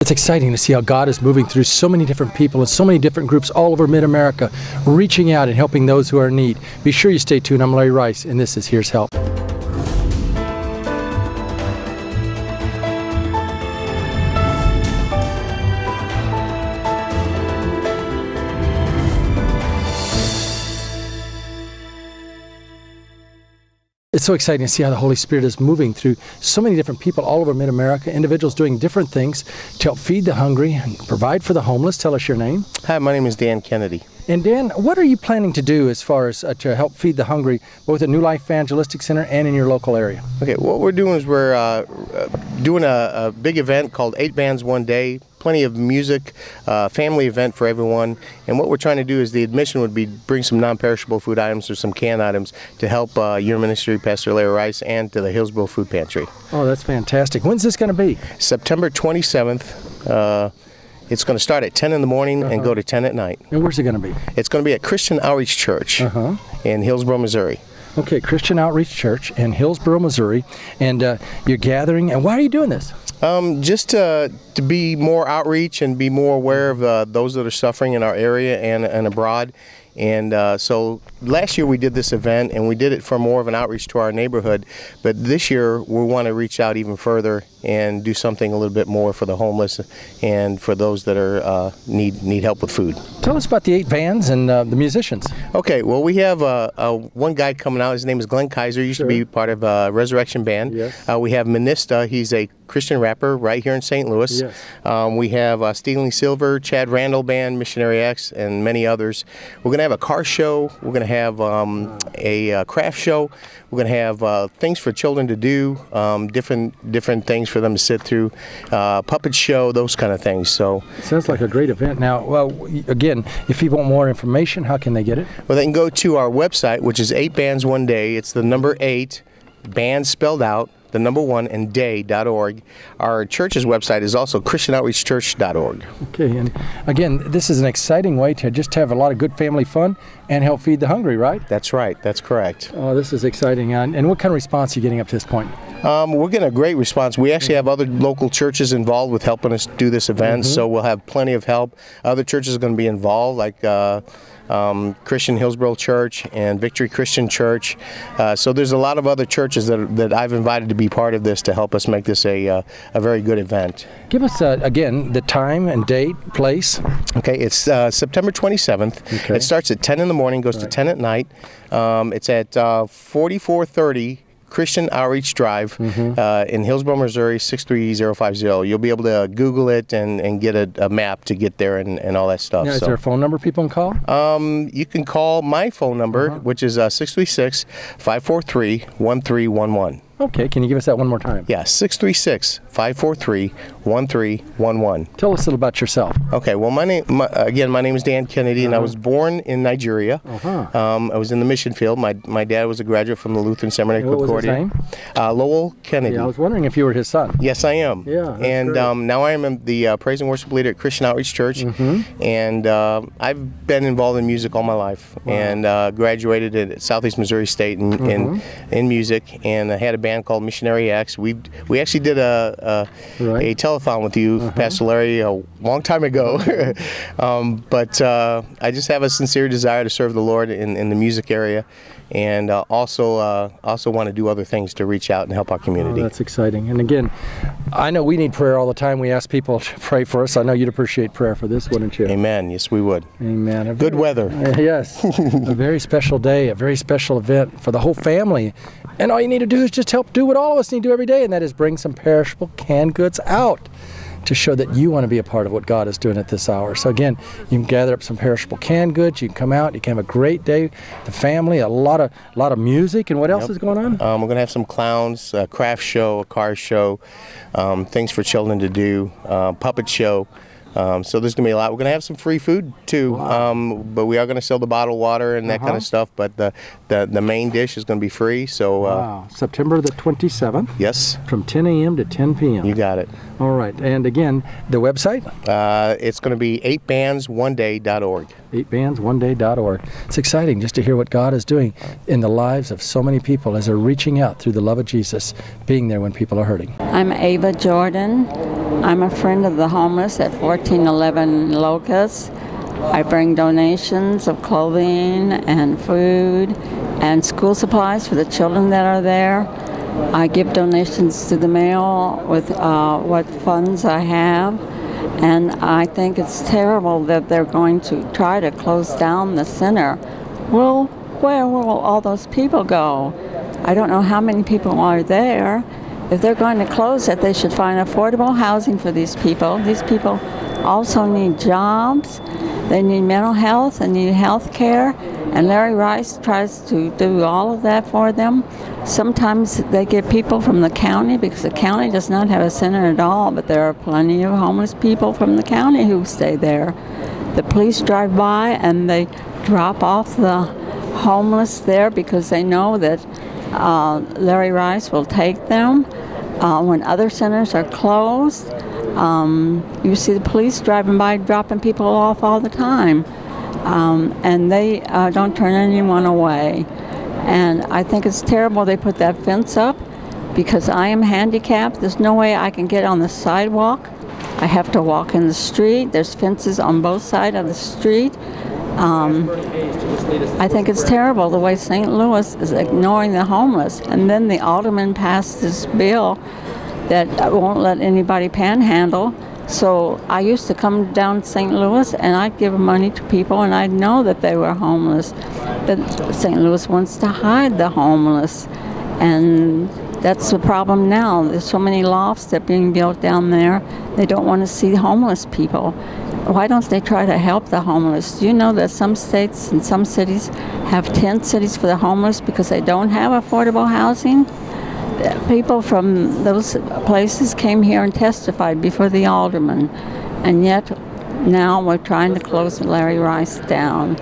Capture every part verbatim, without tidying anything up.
It's exciting to see how God is moving through so many different people and so many different groups all over Mid-America, reaching out and helping those who are in need. Be sure you stay tuned. I'm Larry Rice, and this is Here's Help. It's so exciting to see how the Holy Spirit is moving through so many different people all over Mid-America, individuals doing different things to help feed the hungry and provide for the homeless. Tell us your name. Hi, my name is Dan Kennedy. And Dan, what are you planning to do as far as uh, to help feed the hungry, both at New Life Evangelistic Center and in your local area? Okay, what we're doing is we're uh, doing a, a big event called Eight Bands One Day. Plenty of music, uh, family event for everyone. And what we're trying to do is the admission would be bring some non-perishable food items or some canned items to help uh, your ministry, Pastor Larry Rice, and to the Hillsborough Food Pantry. Oh, that's fantastic. When's this going to be? September twenty-seventh. Uh, It's going to start at ten in the morning uh-huh. and go to ten at night. And where's it going to be? It's going to be at Christian Outreach Church uh-huh. in Hillsborough, Missouri. Okay, Christian Outreach Church in Hillsborough, Missouri. And uh, you're gathering. And why are you doing this? Um, just to, to be more outreach and be more aware of uh, those that are suffering in our area and, and abroad. And uh, so last year we did this event and we did it for more of an outreach to our neighborhood, but this year we want to reach out even further and do something a little bit more for the homeless and for those that are uh, need need help with food. Tell us about the eight bands and uh, the musicians. Okay, well we have uh, uh, one guy coming out. His name is Glenn Kaiser. He used sure. to be part of uh, Resurrection Band. Yes. Uh, we have Minista. He's a Christian rapper right here in Saint Louis. Yes. Um, we have uh, Stealing Silver, Chad Randall Band, Missionary X, and many others. We're going to have a car show. We're going to have um, a uh, craft show. We're going to have uh, things for children to do, um, different different things for them to sit through, uh, puppet show, those kind of things. So sounds like a great event. Now, well, again, if people want more information, how can they get it? Well, they can go to our website, which is Eight Bands One Day. It's the number eight, bands spelled out, the number one, and day dot org. Our church's website is also Christian Outreach Church dot org. Okay, and again, this is an exciting way to just have a lot of good family fun and help feed the hungry, right? That's right, that's correct. Oh, this is exciting. And, and what kind of response are you getting up to this point? Um, we're getting a great response. We actually have other local churches involved with helping us do this event, mm-hmm. so we'll have plenty of help. Other churches are going to be involved, like uh, um, Christian Hillsborough Church and Victory Christian Church. Uh, so there's a lot of other churches that, that I've invited to be part of this to help us make this a, uh, a very good event. Give us, uh, again, the time and date, place. Okay, it's uh, September twenty-seventh. Okay. It starts at ten in the morning, goes right. to ten at night. Um, it's at uh, forty-four thirty Christian Outreach Drive mm-hmm. uh, in Hillsborough, Missouri, six three zero five zero. You'll be able to Google it and, and get a, a map to get there and, and all that stuff. Now, is so. there a phone number people can call? Um, you can call my phone number, uh-huh. which is uh, six three six, five four three, one three one one. Okay, can you give us that one more time? Yeah, six three six, five four three, one three one one. Tell us a little about yourself. Okay, well, my name, my, again, my name is Dan Kennedy, uh-huh. and I was born in Nigeria. Uh-huh. Um, I was in the mission field. My my dad was a graduate from the Lutheran Seminary. What was his name? Uh, Lowell Kennedy. Yeah, I was wondering if you were his son. Yes, I am. Yeah, and um, now I am the uh, praise and worship leader at Christian Outreach Church, mm-hmm. and uh, I've been involved in music all my life, wow. and uh, graduated at Southeast Missouri State in, mm-hmm. in in music, and I had a band called Missionary X. We we actually did a a, right. a telethon with you, uh-huh. Pastor Larry, a long time ago. um, but uh, I just have a sincere desire to serve the Lord in, in the music area, and uh, also uh, also want to do other things to reach out and help our community. Oh, that's exciting. And again, I know we need prayer all the time. We ask people to pray for us. I know you'd appreciate prayer for this, wouldn't you? Amen. Yes, we would. Amen. A Good very, weather. Uh, yes. A very special day, a very special event for the whole family. And all you need to do is just help do what all of us need to do every day, and that is bring some perishable canned goods out to show that you want to be a part of what God is doing at this hour. So again, you can gather up some perishable canned goods, you can come out, you can have a great day, the family, a lot of a lot of music, and what else yep. is going on? Um, we're going to have some clowns, a craft show, a car show, um, things for children to do, uh, puppet show. Um, so there's going to be a lot. We're going to have some free food too, wow. um, but we are going to sell the bottled water and that uh-huh. kind of stuff. But the, the the main dish is going to be free. So uh, wow, September the twenty-seventh. Yes. From ten a m to ten p m. You got it. All right, and again, the website? Uh, it's going to be eight bands one day dot org. eight bands one day dot org. It's exciting just to hear what God is doing in the lives of so many people as they're reaching out through the love of Jesus, being there when people are hurting. I'm Ava Jordan. I'm a friend of the homeless at fourteen eleven Locust. I bring donations of clothing and food and school supplies for the children that are there. I give donations to the mail with uh, what funds I have. And I think it's terrible that they're going to try to close down the center. Well, where will all those people go? I don't know how many people are there. If they're going to close it, they should find affordable housing for these people. These people also need jobs. They need mental health and need health care. And Larry Rice tries to do all of that for them. Sometimes they get people from the county because the county does not have a center at all, but there are plenty of homeless people from the county who stay there. The police drive by and they drop off the homeless there because they know that uh, Larry Rice will take them. Uh, when other centers are closed, um, you see the police driving by dropping people off all the time. Um, and they uh, don't turn anyone away. And I think it's terrible they put that fence up because I am handicapped. There's no way I can get on the sidewalk. I have to walk in the street. There's fences on both sides of the street. Um, I think it's terrible the way Saint Louis is ignoring the homeless. And then the alderman passed this bill that won't let anybody panhandle. So I used to come down to Saint Louis and I'd give money to people and I'd know that they were homeless. But Saint Louis wants to hide the homeless. And that's the problem now. There's so many lofts that are being built down there. They don't want to see homeless people. Why don't they try to help the homeless? Do you know that some states and some cities have tent cities for the homeless because they don't have affordable housing? People from those places came here and testified before the alderman, and yet now we're trying to close Larry Rice down.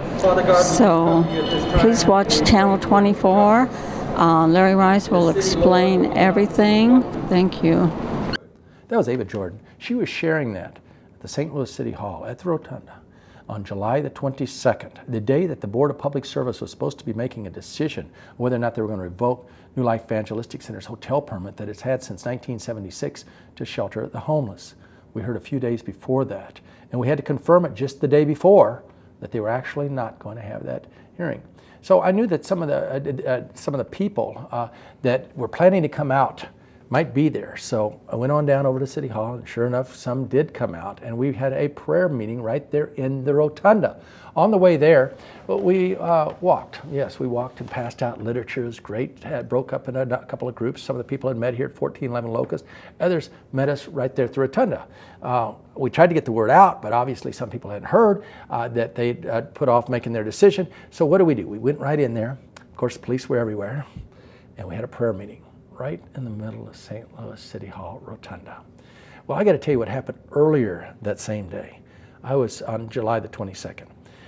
So please watch Channel twenty-four. Uh, Larry Rice will explain everything. Thank you. That was Ava Jordan. She was sharing that at the Saint Louis City Hall at the Rotunda on July the twenty-second, the day that the Board of Public Service was supposed to be making a decision whether or not they were going to revoke New Life Evangelistic Center's hotel permit that it's had since nineteen seventy-six to shelter the homeless. We heard a few days before that, and we had to confirm it just the day before that they were actually not going to have that hearing. So I knew that some of the uh, uh, some of the people uh, that were planning to come out might be there. So I went on down over to City Hall, and sure enough, some did come out, and we had a prayer meeting right there in the Rotunda. On the way there, we uh, walked. Yes, we walked and passed out literature. It was great. Had broke up in a, a couple of groups. Some of the people had met here at fourteen eleven Locust. Others met us right there at the Rotunda. Uh, we tried to get the word out, but obviously some people hadn't heard uh, that they'd uh, put off making their decision. So what did we do? We went right in there. Of course, the police were everywhere, and we had a prayer meeting right in the middle of Saint Louis City Hall Rotunda. Well, I got to tell you what happened earlier that same day. I was on July the twenty-second.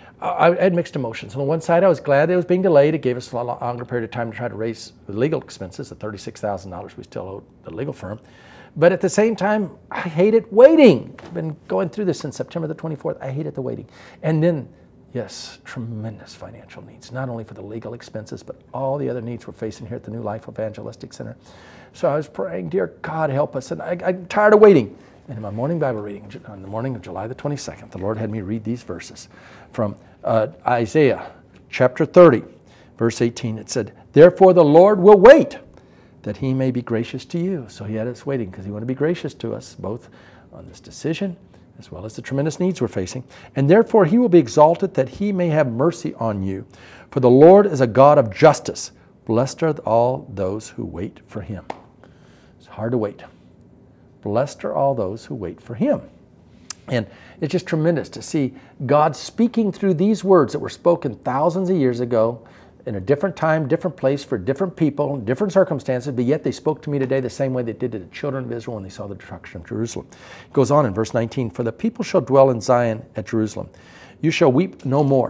I had mixed emotions. On the one side, I was glad it was being delayed. It gave us a longer period of time to try to raise the legal expenses, the thirty-six thousand dollars we still owed the legal firm. But at the same time, I hated waiting. I've been going through this since September the twenty-fourth. I hated the waiting. And then, yes, tremendous financial needs, not only for the legal expenses, but all the other needs we're facing here at the New Life Evangelistic Center. So I was praying, dear God, help us. And I, I'm tired of waiting. And in my morning Bible reading on the morning of July the twenty-second, the Lord had me read these verses from uh, Isaiah chapter thirty, verse eighteen. It said, "Therefore the Lord will wait, that he may be gracious to you." So he had us waiting because he wanted to be gracious to us, both on this decision as well as the tremendous needs we're facing. "And therefore he will be exalted, that he may have mercy on you. For the Lord is a God of justice. Blessed are all those who wait for him." It's hard to wait. Blessed are all those who wait for him. And it's just tremendous to see God speaking through these words that were spoken thousands of years ago in a different time, different place, for different people, different circumstances, but yet they spoke to me today the same way they did to the children of Israel when they saw the destruction of Jerusalem. It goes on in verse nineteen, "For the people shall dwell in Zion at Jerusalem. You shall weep no more.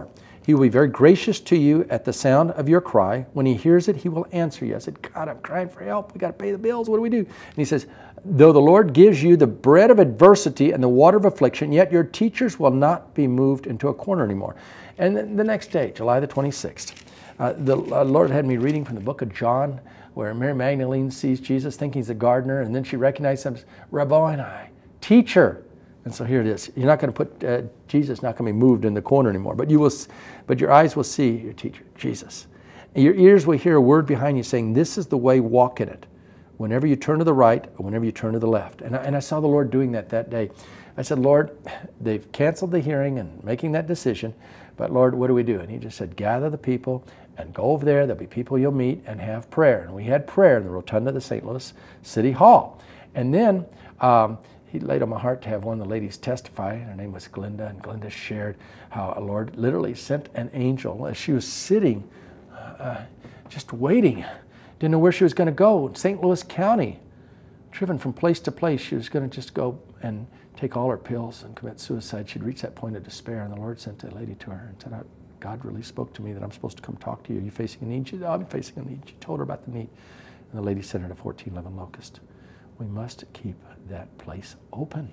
He will be very gracious to you at the sound of your cry. When he hears it, he will answer you. I said, God, I'm crying for help. We got to pay the bills. What do we do? And he says, though the Lord gives you the bread of adversity and the water of affliction, yet your teachers will not be moved into a corner anymore. And then the next day, July the twenty-sixth, uh, the uh, Lord had me reading from the book of John, where Mary Magdalene sees Jesus, thinking he's a gardener, and then she recognizes him as Rabboni, teacher. And so here it is. You're not going to put uh, Jesus not going to be moved in the corner anymore, but you will, but your eyes will see your teacher, Jesus. And your ears will hear a word behind you saying, "This is the way, walk in it." Whenever you turn to the right, or whenever you turn to the left. And I, and I saw the Lord doing that that day. I said, Lord, they've canceled the hearing and making that decision, but Lord, what do we do? And he just said, gather the people and go over there. There'll be people you'll meet and have prayer. And we had prayer in the rotunda of the Saint Louis City Hall. And then um, he laid on my heart to have one of the ladies testify. Her name was Glenda, and Glenda shared how our Lord literally sent an angel as she was sitting, uh, just waiting. Didn't know where she was going to go. Saint Louis County, driven from place to place. She was going to just go and take all her pills and commit suicide. She'd reached that point of despair, and the Lord sent a lady to her and said, God really spoke to me that I'm supposed to come talk to you. Are you facing a need? She said, oh, I'm facing a need. She told her about the need. And the lady sent her to fourteen eleven Locust. We must keep that place open.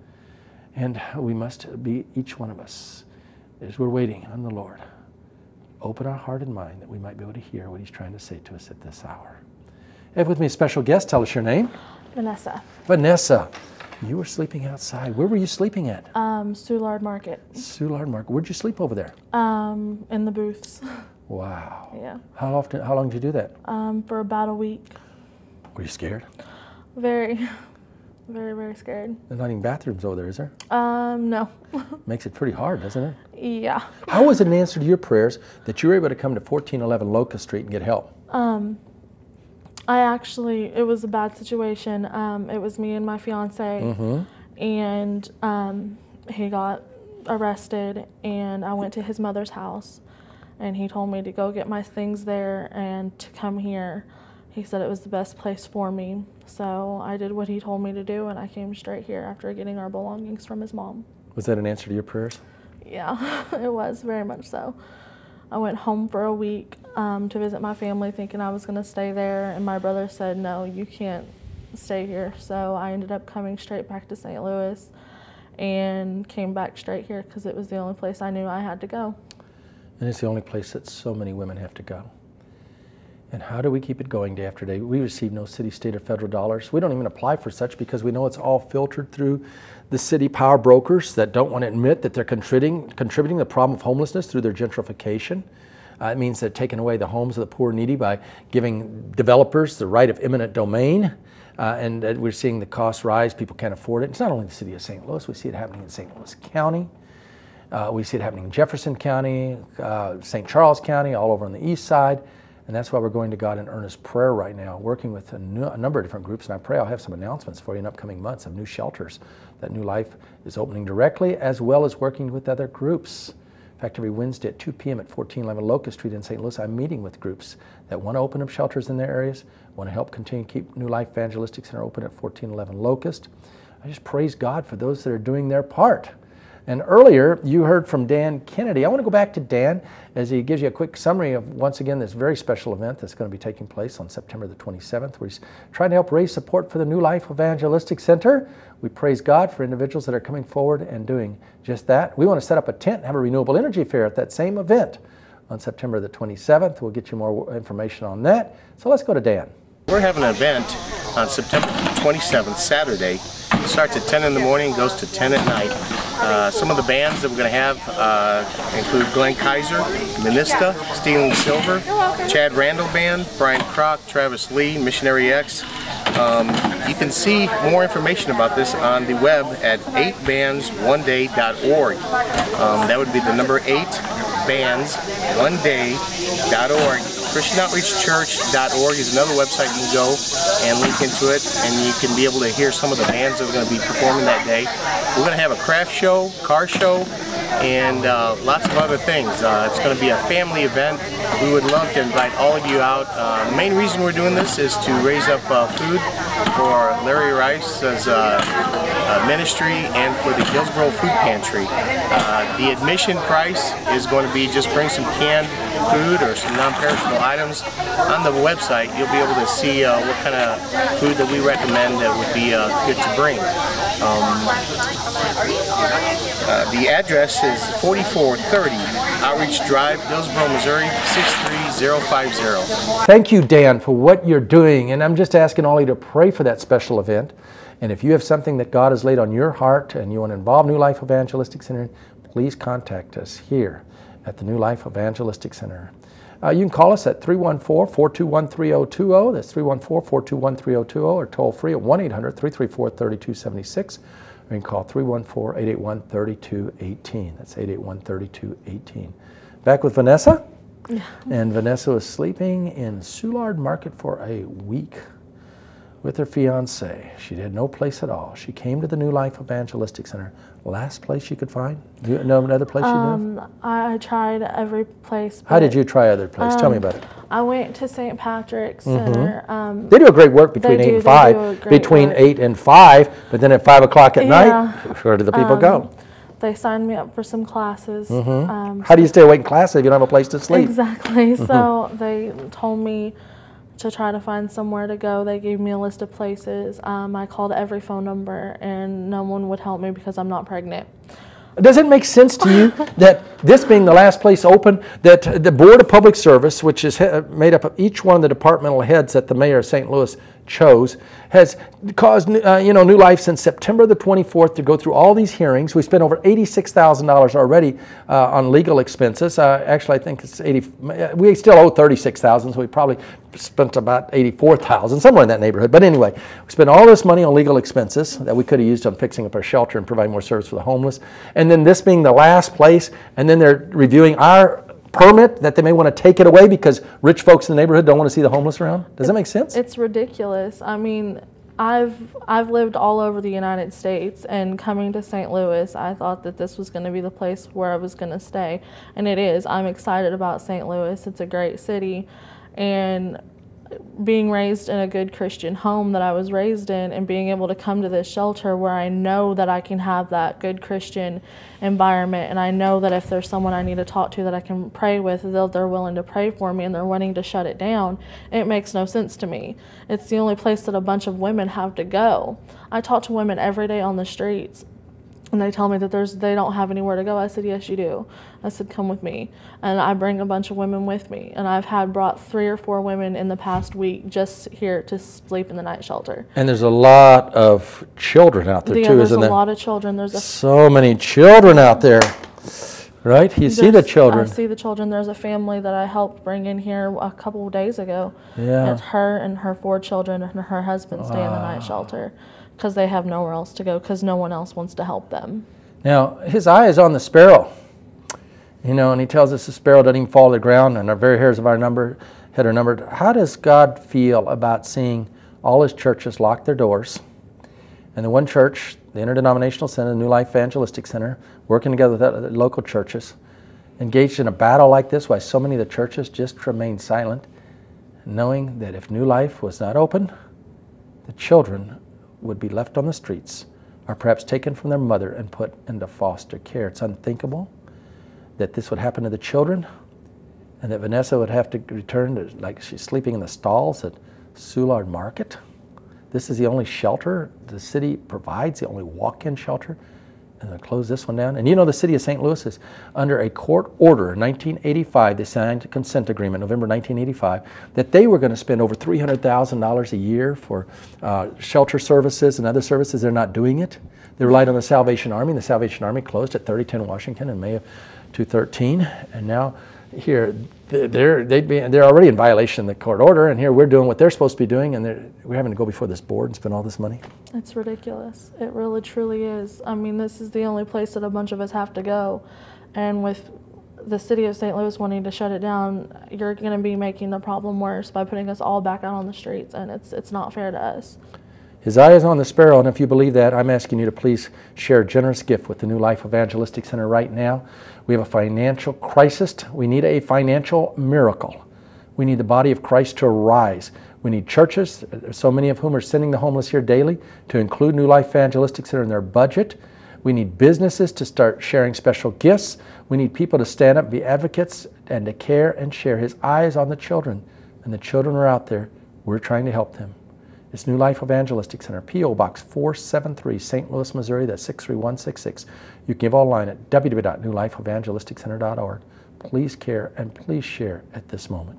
And we must be, each one of us, as we're waiting on the Lord, open our heart and mind that we might be able to hear what he's trying to say to us at this hour. I have with me a special guest. Tell us your name. Vanessa. Vanessa. You were sleeping outside. Where were you sleeping at? Um, Soulard Market. Soulard Market. Where'd you sleep over there? Um, in the booths. Wow. Yeah. How often? How long did you do that? Um, for about a week. Were you scared? Very, very, very scared. There's not even bathrooms over there, is there? Um, no. Makes it pretty hard, doesn't it? Yeah. How was it an answer to your prayers that you were able to come to fourteen eleven Locust Street and get help? Um, I actually, it was a bad situation. Um, it was me and my fiance, Mm-hmm. and um, he got arrested, and I went to his mother's house, and he told me to go get my things there and to come here. He said it was the best place for me, so I did what he told me to do, and I came straight here after getting our belongings from his mom. Was that an answer to your prayers? Yeah, it was, very much so. I went home for a week um, to visit my family, thinking I was going to stay there, and my brother said, no, you can't stay here. So I ended up coming straight back to Saint Louis and came back straight here because it was the only place I knew I had to go. And it's the only place that so many women have to go. And how do we keep it going day after day? We receive no city, state, or federal dollars. We don't even apply for such because we know it's all filtered through the city power brokers that don't want to admit that they're contributing, contributing to the problem of homelessness through their gentrification. Uh, it means they're taking away the homes of the poor and needy by giving developers the right of eminent domain. Uh, and uh, we're seeing the costs rise. People can't afford it. It's not only the city of Saint Louis. We see it happening in Saint Louis County. Uh, we see it happening in Jefferson County, uh, Saint Charles County, all over on the east side. And that's why we're going to God in earnest prayer right now, working with a, new, a number of different groups. And I pray I'll have some announcements for you in upcoming months of new shelters that New Life is opening directly, as well as working with other groups. In fact, every Wednesday at two p m at fourteen eleven Locust Street in Saint Louis, I'm meeting with groups that want to open up shelters in their areas, want to help continue to keep New Life Evangelistic Center open at fourteen eleven Locust. I just praise God for those that are doing their part. And earlier, you heard from Dan Kennedy. I want to go back to Dan as he gives you a quick summary of, once again, this very special event that's going to be taking place on September the twenty-seventh, where he's trying to help raise support for the New Life Evangelistic Center. We praise God for individuals that are coming forward and doing just that. We want to set up a tent and have a renewable energy fair at that same event on September the twenty-seventh. We'll get you more information on that. So let's go to Dan. We're having an event on September twenty-seventh, Saturday. It starts at ten in the morning, goes to ten at night. Uh, some of the bands that we're going to have uh, include Glenn Kaiser, Minista, Steel and Silver, Chad Randall Band, Brian Kroc, Travis Lee, Missionary X. Um, you can see more information about this on the web at eight bands one day dot org. Um, that would be the number eight bands one day dot org. Christian Outreach Church dot org is another website you can go and link into it, and you can be able to hear some of the bands that are going to be performing that day. We're going to have a craft show, car show, and uh, lots of other things. Uh, it's going to be a family event. We would love to invite all of you out. Uh, the main reason we're doing this is to raise up uh, food for Larry Rice's uh, uh, ministry and for the Hillsborough Food Pantry. Uh, the admission price is going to be just bring some canned food or some non-perishable items. On the website, you'll be able to see uh, what kind of food that we recommend that would be uh, good to bring. Um, uh, the address is forty-four thirty Outreach Drive, Hillsborough, Missouri, six three zero five zero. Thank you, Dan, for what you're doing. And I'm just asking all of you to pray for that special event. And if you have something that God has laid on your heart and you want to involve New Life Evangelistic Center, please contact us here at the New Life Evangelistic Center. Uh, you can call us at three one four, four two one, three zero two zero. That's three one four, four two one, three zero two zero, or toll free at one eight hundred, three three four, three two seven six. Or you can call three one four, eight eight one, three two one eight. That's eight eight one, three two one eight. Back with Vanessa. Yeah. And Vanessa was sleeping in Soulard Market for a week with her fiance. She had no place at all. She came to the New Life Evangelistic Center. Last place she could find? Do you know another place Um, you knew? I tried every place. How did but, you try other places? Tell me um, about it. I went to Saint Patrick's Center. Um, They do a great work between They eight do, and they five. do a great Between work. eight and five, but then at five o'clock at Yeah. night, where do the people um, go? They signed me up for some classes. Um, How do you stay awake in class if you don't have a place to sleep? Exactly. So they told me to try to find somewhere to go. They gave me a list of places. Um, I called every phone number, and no one would help me because I'm not pregnant. Does it make sense to you that this being the last place open, that the Board of Public Service, which is he- made up of each one of the departmental heads that the mayor of Saint Louis chose, has caused uh, you know New Life since September the twenty-fourth to go through all these hearings? We spent over eighty-six thousand dollars already uh, on legal expenses. Uh, actually, I think it's eighty. We still owe thirty-six thousand dollars, so we probably spent about eighty-four thousand dollars, somewhere in that neighborhood. But anyway, we spent all this money on legal expenses that we could have used on fixing up our shelter and providing more service for the homeless. And then this being the last place, and then they're reviewing our permit that they may want to take it away because rich folks in the neighborhood don't want to see the homeless around. Does that make sense? It's ridiculous. I mean, I've I've lived all over the United States, and coming to Saint Louis, I thought that this was going to be the place where I was going to stay, and it is. I'm excited about Saint Louis. It's a great city, and being raised in a good Christian home that I was raised in, and being able to come to this shelter where I know that I can have that good Christian environment, and I know that if there's someone I need to talk to that I can pray with, they'll, they're willing to pray for me, and they're wanting to shut it down, it makes no sense to me. It's the only place that a bunch of women have to go. I talk to women every day on the streets, and they tell me that there's they don't have anywhere to go. I said, yes, you do. I said, come with me. And I bring a bunch of women with me. And I've had brought three or four women in the past week just here to sleep in the night shelter. And there's a lot of children out there Yeah, too, there's isn't a there? lot of children. There's a So many children out there, right? You see the There's- children. I see the children. There's a family that I helped bring in here a couple of days ago. Yeah. It's her and her four children and her husband stay in the night shelter because they have nowhere else to go because no one else wants to help them. Now, his eye is on the sparrow, you know, and he tells us the sparrow doesn't even fall to the ground and our very hairs of our number, head are numbered. How does God feel about seeing all his churches lock their doors, and the one church, the Interdenominational Center, the New Life Evangelistic Center, working together with other local churches, engaged in a battle like this, why so many of the churches just remain silent, knowing that if New Life was not open, the children would be left on the streets, or perhaps taken from their mother and put into foster care. It's unthinkable that this would happen to the children, and that Vanessa would have to return to, like she's sleeping in the stalls at Soulard Market. This is the only shelter the city provides, the only walk-in shelter, and they'll close this one down. And you know the city of Saint Louis is under a court order in nineteen eighty-five. They signed a consent agreement, November nineteen eighty-five, that they were going to spend over three hundred thousand dollars a year for uh, shelter services and other services. They're not doing it. They relied on the Salvation Army, and the Salvation Army closed at thirty ten Washington in May of two thousand thirteen. And now here, they're, they'd be, they're already in violation of the court order, and here we're doing what they're supposed to be doing, and we're having to go before this board and spend all this money. It's ridiculous. It really, truly is. I mean, this is the only place that a bunch of us have to go. And with the city of Saint Louis wanting to shut it down, you're going to be making the problem worse by putting us all back out on the streets, and it's it's not fair to us. His eye is on the sparrow, and if you believe that, I'm asking you to please share a generous gift with the New Life Evangelistic Center right now. We have a financial crisis. We need a financial miracle. We need the body of Christ to arise. We need churches, so many of whom are sending the homeless here daily, to include New Life Evangelistic Center in their budget. We need businesses to start sharing special gifts. We need people to stand up, be advocates, and to care and share. His eye is on the children, and the children are out there. We're trying to help them. It's New Life Evangelistic Center, P O Box four seven three, Saint Louis, Missouri. That's six three one six six. You can give online at w w w dot new life evangelistic center dot org. Please care and please share at this moment.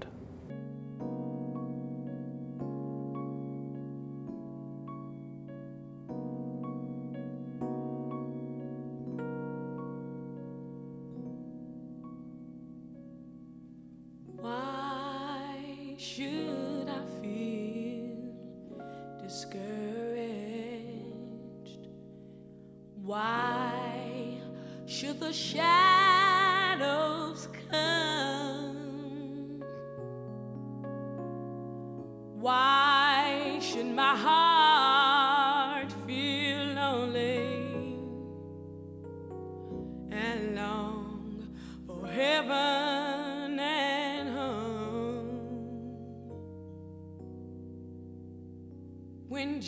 Why should I feel discouraged? Why should the shadows come? Why should my heart feel lonely and long for heaven and home? When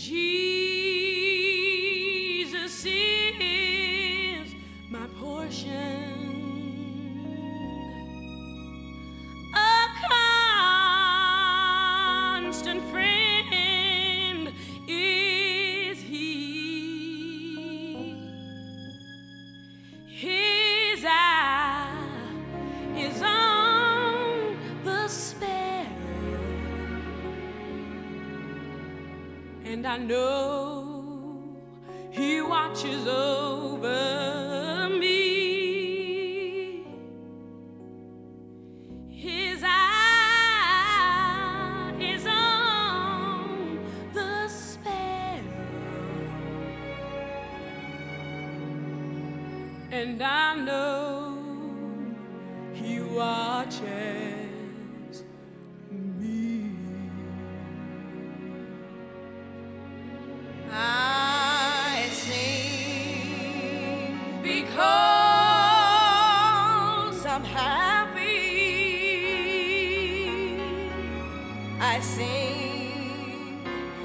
Jesus is my portion, a constant friend is He. His eye is on the sparrow, and I know He watches over me. His eye is on the sparrow, and I know He watches me. I sing because I'm happy. I sing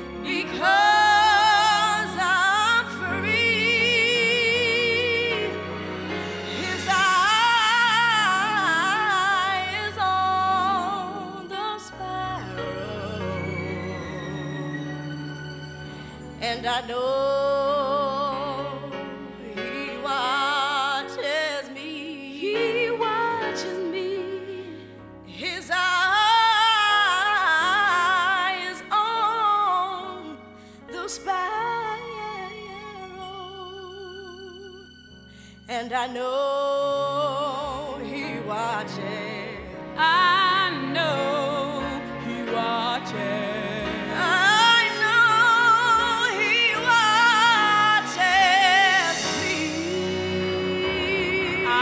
because I'm free. His eye is on the sparrow, and I know He watches me. He watches me. His eye is on the sparrow, and I know He watches. I know He watches. I know He watches me. I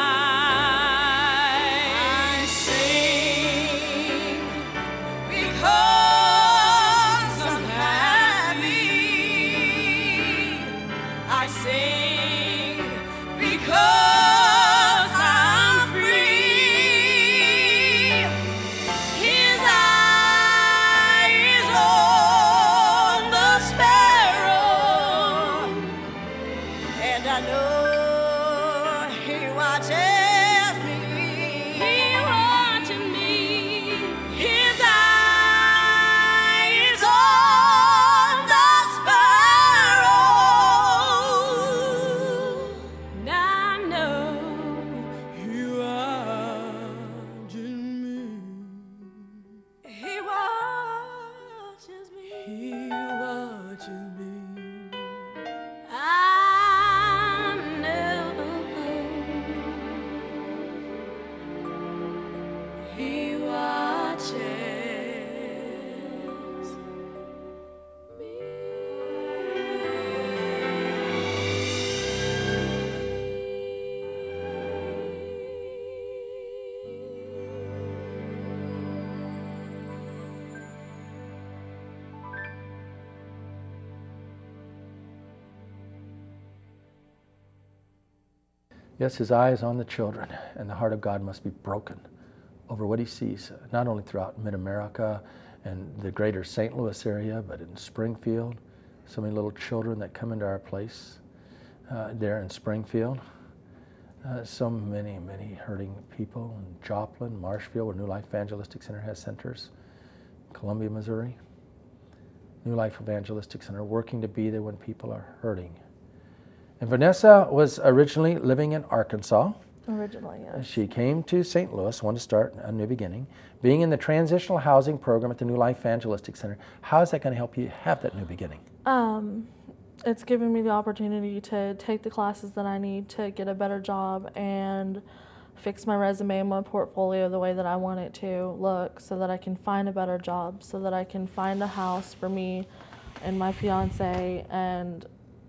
sing because I'm happy. I sing because I'm free. His eye is on the sparrow, and I know He watches me. He watches me. His eye is on the sparrow, and I know He watches me. He watches me. He watches me. I know Yes, his eye is on the children, and the heart of God must be broken over what he sees, not only throughout mid-America and the greater Saint Louis area, but in Springfield. So many little children that come into our place uh, there in Springfield. Uh, so many, many hurting people in Joplin, Marshfield, where New Life Evangelistic Center has centers, Columbia, Missouri. New Life Evangelistic Center, working to be there when people are hurting. And Vanessa was originally living in Arkansas. Originally, yes. She came to Saint Louis, wanted to start a new beginning. Being in the transitional housing program at the New Life Evangelistic Center, how is that going to help you have that new beginning? Um, it's given me the opportunity to take the classes that I need to get a better job and fix my resume and my portfolio the way that I want it to look, so that I can find a better job, so that I can find a house for me and my fiance, and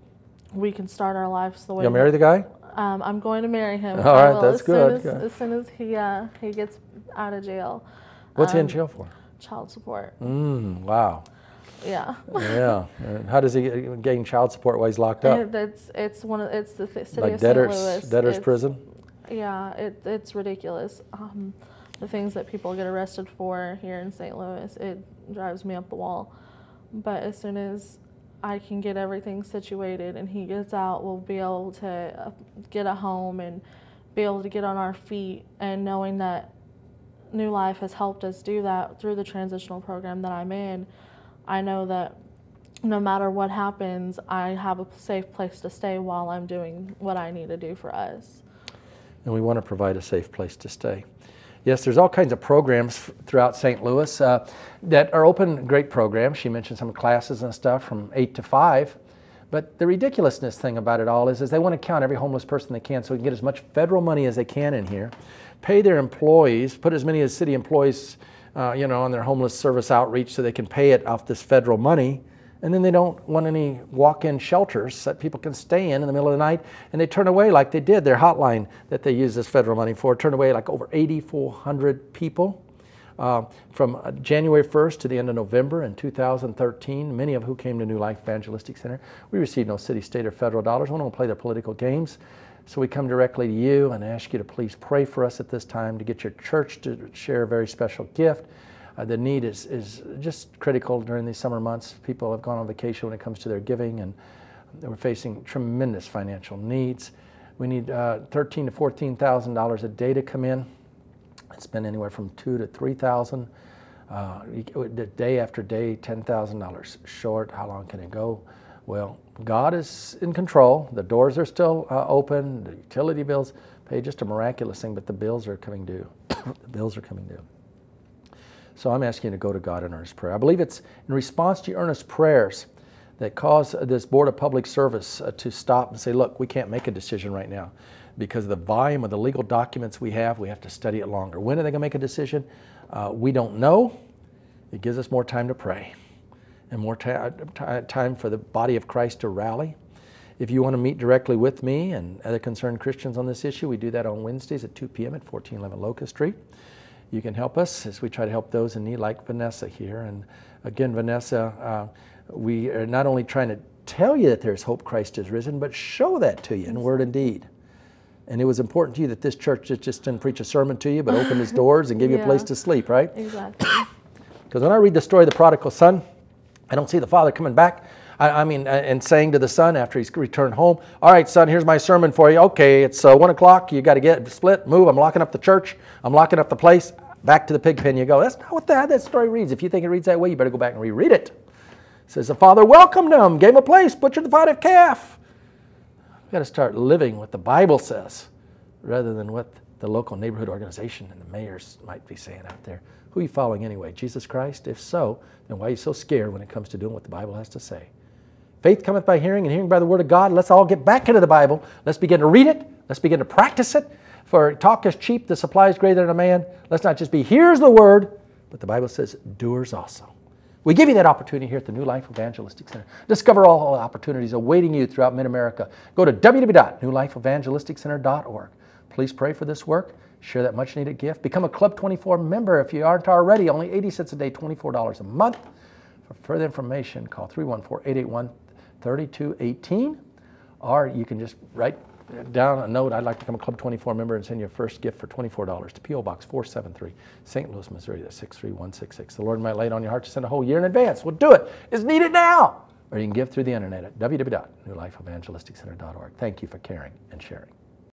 we can start our lives the way. You'll marry the guy? Um, I'm going to marry him. All I right, will, that's as good. Soon as, good. as soon as he uh, he gets out of jail. What's he in Um, jail for? Child support. Mm, wow. Yeah. Yeah. And how does he get- gain child support while he's locked up? It, it's it's one of it's the th- city Like of debtors, Saint Louis. debtors It's- prison? Yeah, it it's ridiculous. Um, the things that people get arrested for here in Saint Louis, it drives me up the wall. But as soon as I can get everything situated and he gets out, we'll be able to uh, get a home and be able to get on our feet. And knowing that New Life has helped us do that through the transitional program that I'm in, I know that no matter what happens, I have a safe place to stay while I'm doing what I need to do for us. And we want to provide a safe place to stay. Yes, there's all kinds of programs f- throughout Saint Louis uh, that are open, great programs. She mentioned some classes and stuff from eight to five. But the ridiculousness thing about it all is, is they want to count every homeless person they can so we can get as much federal money as they can in here, pay their employees, put as many as city employees uh, you know, on their homeless service outreach so they can pay it off this federal money. And then they don't want any walk-in shelters that people can stay in in the middle of the night. And they turn away, like they did, their hotline that they use this federal money for, turned away like over eighty-four hundred people uh, from January first to the end of November in two thousand thirteen, many of who came to New Life Evangelistic Center. We received no city, state, or federal dollars. We don't play their political games. So we come directly to you and ask you to please pray for us at this time, to get your church to share a very special gift. Uh, the need is, is just critical during these summer months. People have gone on vacation when it comes to their giving, and we're facing tremendous financial needs. We need uh, thirteen to fourteen thousand dollars a day to come in. It's been anywhere from two to three thousand. Uh, day after day, ten thousand dollars short. How long can it go? Well, God is in control. The doors are still uh, open. The utility bills pay, just a miraculous thing, but the bills are coming due. The bills are coming due. So I'm asking you to go to God in earnest prayer. I believe it's in response to your earnest prayers that caused this Board of Public Service uh, to stop and say, look, we can't make a decision right now because of the volume of the legal documents we have. We have to study it longer. When are they going to make a decision? Uh, we don't know. It gives us more time to pray and more ta- t- time for the body of Christ to rally. If you want to meet directly with me and other concerned Christians on this issue, we do that on Wednesdays at two p.m. at fourteen eleven Locust Street. You can help us as we try to help those in need like Vanessa here. And again, Vanessa, uh, we are not only trying to tell you that there's hope, Christ is risen, but show that to you in word and deed. And it was important to you that this church just didn't preach a sermon to you, but opened its doors and give you a Yeah. place to sleep, right? Exactly. Because when I read the story of the prodigal son, I don't see the father coming back. I, I mean, uh, and saying to the son after he's returned home, all right, son, here's my sermon for you. Okay, it's uh, one o'clock. You got to get split, move. I'm locking up the church. I'm locking up the place. Back to the pig pen you go. That's not what that, that story reads. If you think it reads that way, you better go back and reread it. It says the father welcomed him, gave him a place, butchered the fatted calf. We've got to start living what the Bible says rather than what the local neighborhood organization and the mayors might be saying out there. Who are you following anyway? Jesus Christ? If so, then why are you so scared when it comes to doing what the Bible has to say? Faith cometh by hearing, and hearing by the word of God. Let's all get back into the Bible. Let's begin to read it. Let's begin to practice it. For talk is cheap, the supply is greater than a man. Let's not just be hearers of the word, but the Bible says doers also. We give you that opportunity here at the New Life Evangelistic Center. Discover all the opportunities awaiting you throughout mid-America. Go to w w w dot new life evangelistic center dot org. Please pray for this work. Share that much-needed gift. Become a Club twenty-four member if you aren't already. Only eighty cents a day, twenty-four dollars a month. For further information, call three one four, eight eight one, three two one eight. Or you can just write down a note, I'd like to become a Club twenty-four member and send you a first gift for twenty-four dollars to P O Box four seven three, Saint Louis, Missouri. That's six three one six six. The Lord might lay it on your heart to send a whole year in advance. Well, do it. It's needed now. Or you can give through the internet at w w w dot new life evangelistic center dot org. Thank you for caring and sharing.